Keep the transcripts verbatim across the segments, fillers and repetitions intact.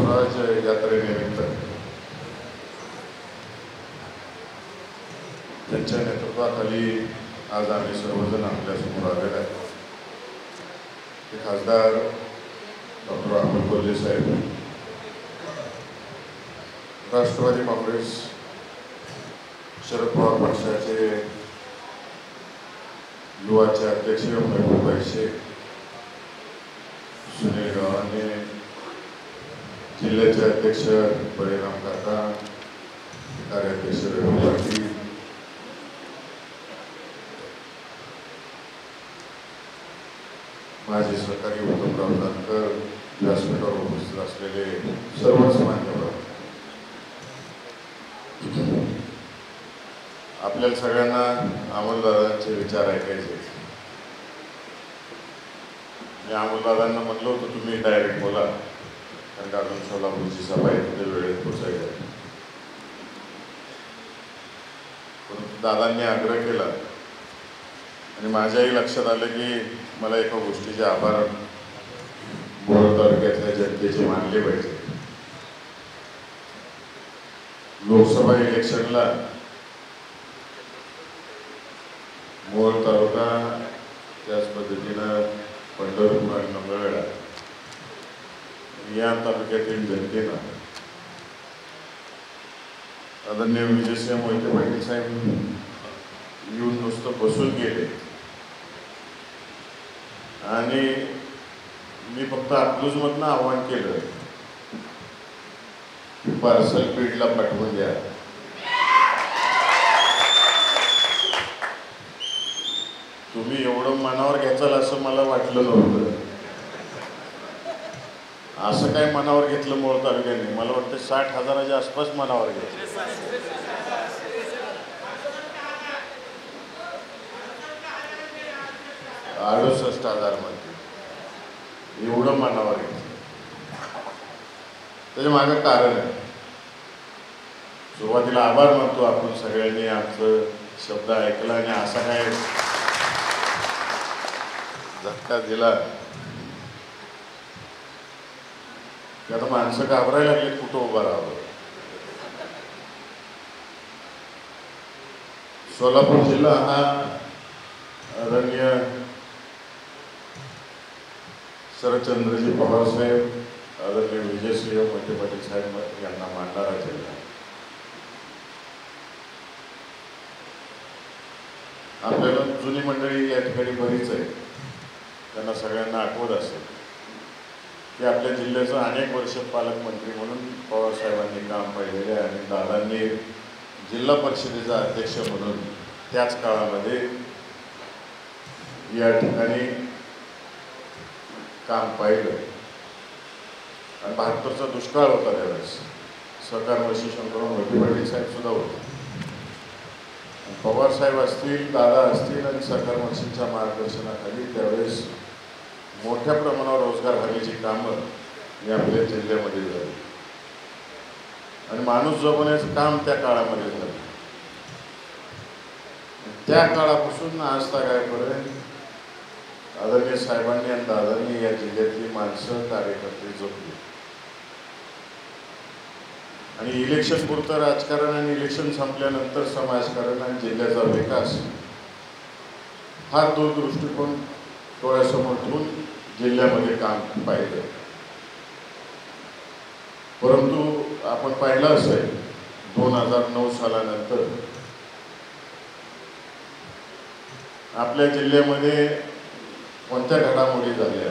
स्वराज यात्रेनिमित्त त्यांच्या नेतृत्वाखाली आज आम्ही सर्वजण आपल्यासमोर आलेले आहेत. खासदार डॉक्टर अमोल कोल्हे साहेब, राष्ट्रवादी काँग्रेस शरद पवार पक्षाचे युवाचे अध्यक्ष महबूब शेख, सुनील गावाने, जिल्ह्याचे अध्यक्ष बळीराम काका, कार्याध्यक्ष रवी पाटील, माजी सहकारी उत्तमराव जानकर, व्यासपीठावर उपस्थित असलेले सर्वच मान्यवर, आपल्याला सगळ्यांना अमोलदादांचे विचार ऐकायचे. मी अमोलदादांना म्हटलं होतं तुम्ही डायरेक्ट बोला, कारण का अजून सोलापूरची सभा आहे, वेळेत पोचायला. परंतु दादांनी आग्रह केला आणि माझ्याही लक्षात आलं की मला एका गोष्टीचे आभार मोहोळ तालुक्यातल्या जनतेचे मानले पाहिजे. लोकसभा इलेक्शनला मोहोळ तालुका, त्याच पद्धतीनं पंढरपूर आणि मंगळवेढा या तालुक्यातील जनतेनं आदरणीय विजयसिंह मोहिते पाटील साहेब येऊन नुसतं बसून गेले आणि मी फक्त अकलूजमधनं आव्हान केलं की पार्सल बीडला पाठवून द्या. तुम्ही एवढं मनावर घ्याचाल असं मला वाटलं नव्हतं. असं काय मनावर घेतलं मोहोळ तालुक्याने? मला वाटतं साठ हजाराच्या आसपास मनावर घेतलं. अडुसष्ट हजार मध्ये एवढं मनावर घेतलं. त्याच्या मागं कारण आहे. सुरुवातीला आभार मानतो आपण सगळ्यांनी आमचं शब्द ऐकला आणि असा काय झटका दिला की आता माणसं घाबरायला लागली कुठं उभं राहावं. सोलापूर जिल्हा हा आदरणीय शरदचंद्रजी पवार साहेब, आदरणीय विजयसिंह मोहिते पाटील साहेब यांना मानणारा जिल्हा. आपल्याला जुनी मंडळी या ठिकाणी बरीच आहे, त्यांना सगळ्यांना आठवत असेल की आपल्या जिल्ह्याचं अनेक वर्ष पालकमंत्री म्हणून पवारसाहेबांनी काम पाहिलेले आहे आणि दादांनी जिल्हा परिषदेचा अध्यक्ष म्हणून त्याच काळामध्ये या ठिकाणी काम पाहिलं. आणि बहात्तरचा दुष्काळ होता त्यावेळेस. सहकार मंत्री शंकरराव मोहिते पाटील साहेब सुद्धा होते. पवार साहेब असतील, दादा असतील आणि सहकार मंत्रींच्या मार्गदर्शनाखाली त्यावेळेस मोठ्या प्रमाणावर रोजगार हमीची कामं ही आपल्या जिल्ह्यामध्ये झाली आणि माणूस जगवण्याचं काम त्या काळामध्ये झालं. त्या काळापासून आज तागायपर्यंत आदरणीय साहेबांनी आणि दादांनी या जिल्ह्यातली माणसं, कार्यकर्ते जपली. आणि इलेक्शन पुरतं राजकारण आणि इलेक्शन संपल्यानंतर समाजकारण आणि जिल्ह्याचा विकास हा तो दृष्टिकोन डोळ्यासमोर ठेवून जिल्ह्यामध्ये काम पाहिलं. परंतु आपण पाहिलं असेल दोन हजार नऊ सालानंतर आपल्या जिल्ह्यामध्ये कोणत्या घडामोडी झाल्या.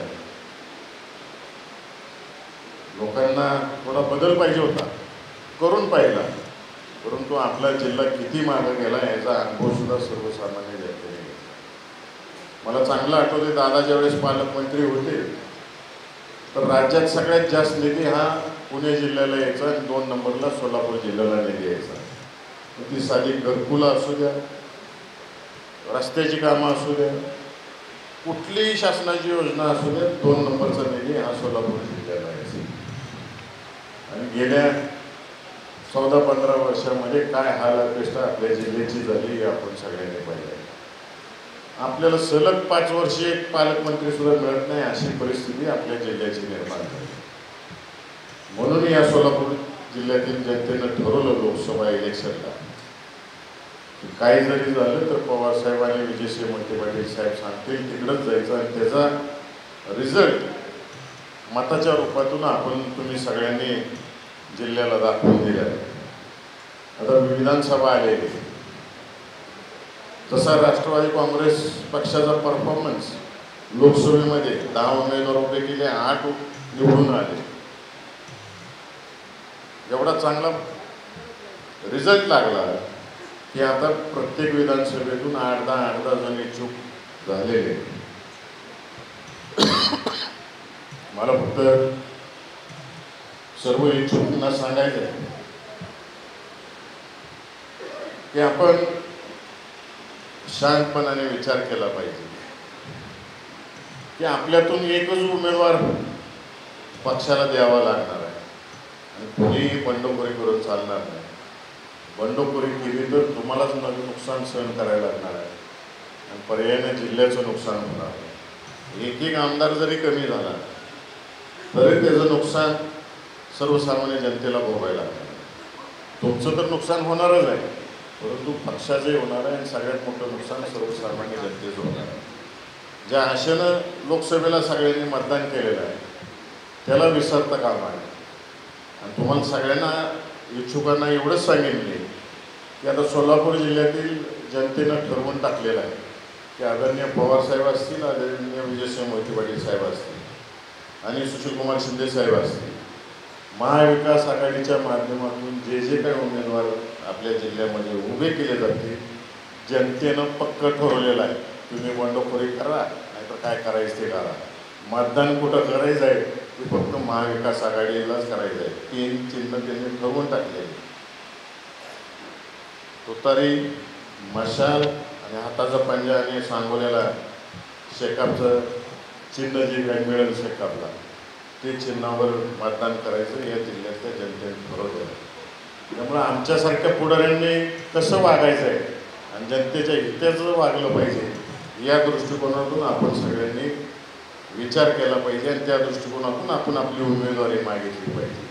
लोकांना थोडा बदल पाहिजे होता, करून पाहिला, परंतु आपला जिल्हा किती मागे गेला याचा अनुभव सुद्धा सर्वसामान्य व्यक्ती. मला चांगलं आठवते दादा ज्यावेळेस पालकमंत्री होते तर राज्यात सगळ्यात जास्त निधी हा पुणे जिल्ह्याला यायचा आणि दोन नंबरला सोलापूर जिल्ह्याला निधी यायचा. ती साधी घरकुलं असू द्या, रस्त्याची कामं असू द्या, कुठलीही शासनाची योजना असू द्या, दोन नंबरचा निधी हा सोलापूर जिल्ह्याला यायचा. आणि गेल्या चौदा पंधरा वर्षामध्ये काय हाल अपेक्षा आपल्या जिल्ह्याची झाली हे आपण सगळ्यांनी पाहिलं. आपल्याला सलग पाच वर्षे एक पालकमंत्री सुद्धा मिळत नाही अशी परिस्थिती आपल्या जिल्ह्याची निर्माण झाली. म्हणून या सोलापूर जिल्ह्यातील जनतेनं ठरवलं लोकसभा इलेक्शनला की काही जरी झालं तर पवार साहेब आणि विजयसिंह मोहिते पाटील साहेब सांगतील तिकडंच जायचं आणि त्याचा रिझल्ट मताच्या रूपातून आपण तुम्ही सगळ्यांनी जिल्ह्याला दाखवून दिला. आता विधानसभा आलेली, तसा राष्ट्रवादी काँग्रेस पक्षाचा परफॉर्मन्स लोकसभेमध्ये दहा उमेदवार उभे केले, आठ निवडून आले. एवढा चांगला रिझल्ट लागला की आता प्रत्येक विधानसभेतून आठ दहा आठ दहा जण इच्छुक झालेले. मला फक्त सर्व इच्छुकांना सांगायचं आहे की आपण शांतपणाने विचार केला पाहिजे की आपल्यातून एकच उमेदवार पक्षाला द्यावा लागणार आहे आणि कोणीही बंडखोरी करून चालणार नाही. बंडखोरी केली तर तुम्हालाच नुकसान सहन करायला लागणार आहे आणि पर्यायाने जिल्ह्याचं नुकसान होणार आहे. एक एक आमदार जरी कमी झाला तरी त्याचं नुकसान सर्वसामान्य जनतेला भोगायला लागणार. तुमचं तर नुकसान होणारच आहे, परंतु पक्षाचंही होणार आहे आणि सगळ्यात मोठं नुकसान सर्वसामान्य जनतेचं होणार आहे. ज्या आशेनं लोकसभेला सगळ्यांनी मतदान केलेलं आहे त्याला विसरता कामा आहे. आणि तुम्हाला सगळ्यांना इच्छुकांना एवढंच सांगितले की आता सोलापूर जिल्ह्यातील जनतेनं ठरवून टाकलेलं आहे की आदरणीय पवारसाहेब असतील, आदरणीय विजयसिंह मोहिते पाटील साहेब असतील आणि सुशीलकुमार शिंदे साहेब असतील, महाविकास आघाडीच्या माध्यमातून जे जे काही उमेदवार आपल्या जिल्ह्यामध्ये उभे केले जातील जनतेनं पक्क ठरवलेलं आहे. तुम्ही बंडखोरी करा नाहीतर काय करायचं ते करा. मतदान कुठं करायचं आहे ते फक्त महाविकास आघाडीलाच करायचं आहे. तीन चिन्ह त्यांनी ठरवून टाकलेले, तुतारी, मशाल आणि हाताचा पंजा आणि सांगोल्याला शेकापचं चिन्ह जे काही मिळेल शेकापला ते चिन्हावर मतदान करायचं या जिल्ह्यातल्या जनतेने ठरवलं. त्यामुळं आमच्यासारख्या पुढाऱ्यांनी कसं वागायचं आहे आणि जनतेच्या हिताचं वागलं पाहिजे या दृष्टिकोनातून आपण सगळ्यांनी विचार केला पाहिजे आणि त्या दृष्टिकोनातून आपण आपली उमेदवारी मागितली पाहिजे.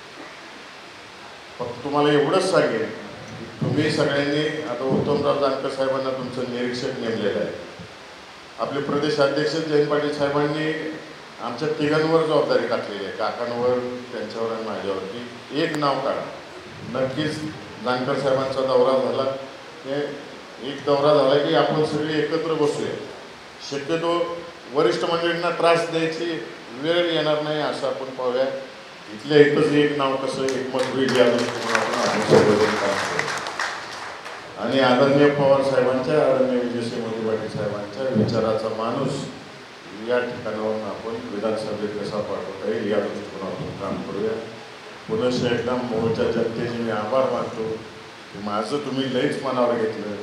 फक्त तुम्हाला एवढंच सांगेन की तुम्ही सगळ्यांनी आता उत्तमराव जानकर साहेबांना तुमचं निरीक्षक नेमलेलं आहे. आपले प्रदेश अध्यक्ष जयंत पाटील साहेबांनी आमच्या तिघांवर जबाबदारी टाकलेली आहे, काकांवर, त्यांच्यावर आणि माझ्यावरती. एक नाव काढा, नक्कीच जानकर साहेबांचा दौरा झाला की एक दौरा झाला की आपण सगळे एकत्र बसूया. शक्यतो वरिष्ठ मंडळींना त्रास द्यायची वेळ येणार नाही असं आपण पाहूया. इथल्या इथंच एक नाव कसं एकमत होईल या दृष्टिकोनातून आपण सर्वजण काम करू आणि आदरणीय पवार साहेबांच्या, आदरणीय विजयसिंह मोहिते पाटील साहेबांच्या विचाराचा माणूस या ठिकाणावरून आपण विधानसभेत कसा पाठवता येईल या दृष्टिकोनातून काम करूया. पुनश्च एकदा मोहच्या जनतेचे मी आभार मानतो की माझं तुम्ही लईच मनावर घेतलं.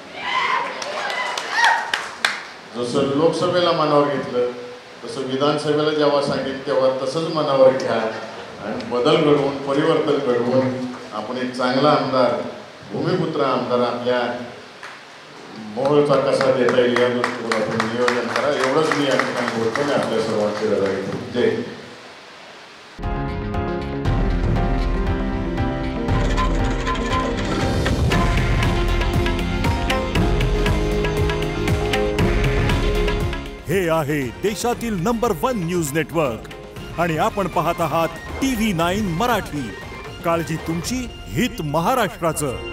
जसं लोकसभेला मनावर घेतलं तसं विधानसभेला जेव्हा सांगितलं तेव्हा तसंच मनावर घ्या आणि बदल घडवून, परिवर्तन घडवून आपण एक चांगला आमदार, भूमिपुत्र आमदार आपल्या मोहोळचा कसा देता येईल या दृष्टिकोनातून नियोजन करा. एवढंच मी या ठिकाणी बोलतो आणि आपल्या सर्वांची रजा घेतो. जय. हे आहे देशातील नंबर वन न्यूज नेटवर्क आणि आपण पाहत आहात टी व्ही नाईन मराठी. काळजी तुमची, हित महाराष्ट्राचं.